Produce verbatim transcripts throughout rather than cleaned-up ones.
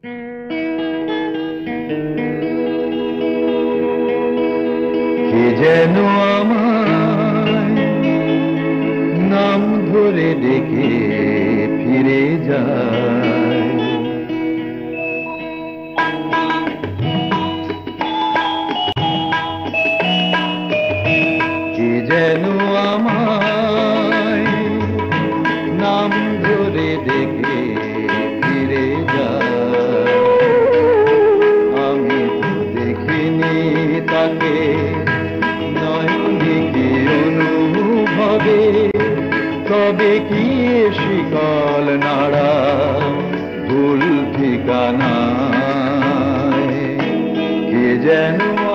কে যেন আমায় নাম ধরে ডেকে ফিরে যায়, কে যেন আমায় নাম ধরে ডেকে ফিরে যায়। আমি তো দেখিনি তাকে নয়নে কি অনুভবে, তবে কি শিকল নাড়া ভুল ঠিকানায়। কে যেন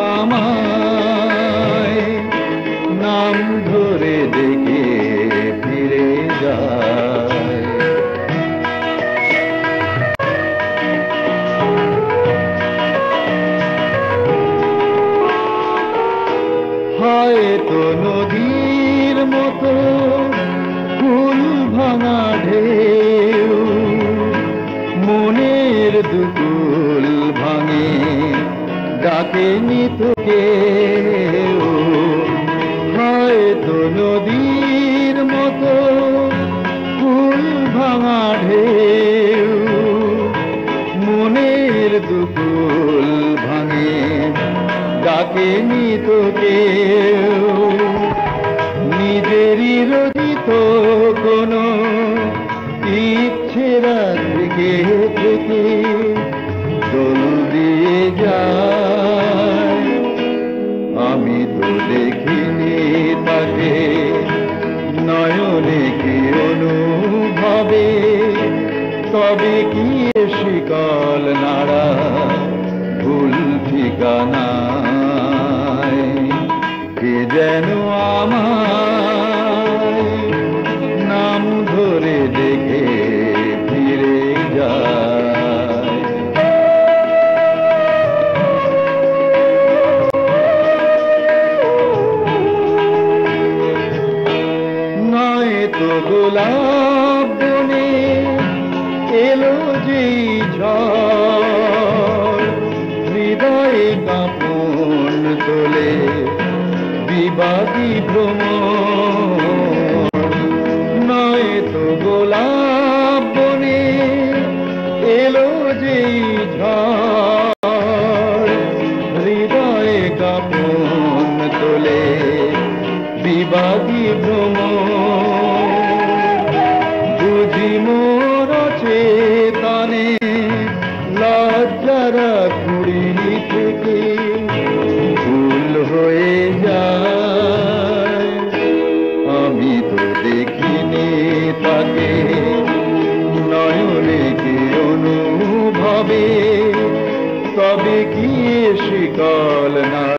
আমায় নাম ধরে ডেকে ফিরে যায়। হয়তো নদীর মতো ফুল ভাঙা ঢেউ মনের দুকুল ভাঙে, ডাকেনি তোকে। হয়তো নদীর মতো ফুল ভাঙা ঢেউ মনের দুকুল ভাঙে, ডাকেনি তোকে। নিজেরই রচিত কোনো ইচ্ছে রাত্রিকে থেকে দোল দিয়ে যায়। আমি তো দেখিনি তাকে নয়নে কি অনুভবে, তবে কি শিকল নাড়া ভুল ঠিকানায়। কে যেন আমায় নাম ধরে ডেকে ফিরে যায়। নয়তো গোলাপ বনে এলো যেই ঝড়, হৃদয়ে কাঁপন তোলে বিবাদী ভ্রমর। নয়তো গোলাপ বনে এলো যেই ঝড়, হৃদয়ে কাঁপন তোলে বিবাদী ভ্রমর। বুঝি মোর চেতনে লজ্জারা কুড়ি থেকে ভুল হয়ে যায়। আমি তো দেখিনি তাকে নয়নে কি অনুভবে, তবে কি শিকল না